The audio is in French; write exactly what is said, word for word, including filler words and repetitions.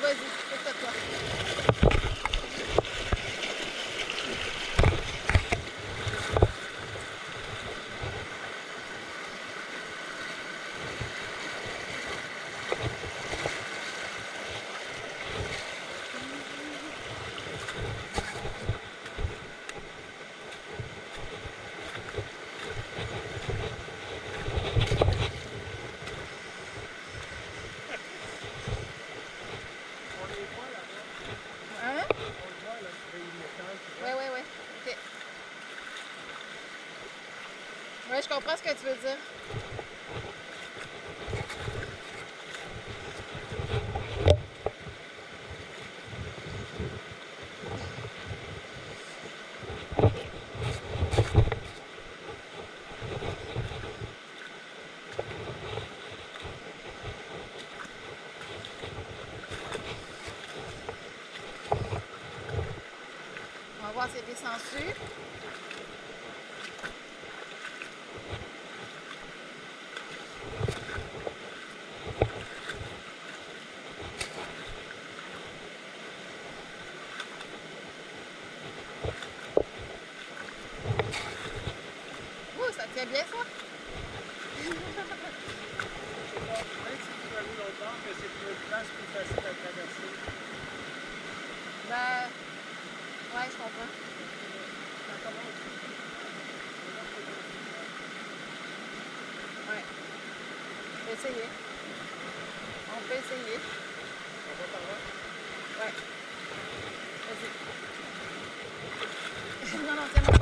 vas-y, c'est à toi. Hein? Ouais, ouais, ouais. Ok. Ouais, je comprends ce que tu veux dire. On va voir si c'est descendu. Ouh, ça tient bien ça. Ben, ouais, je comprends. Ouais. On peut essayer. On peut essayer. Ouais. Vas-y. Non, non, tiens-moi.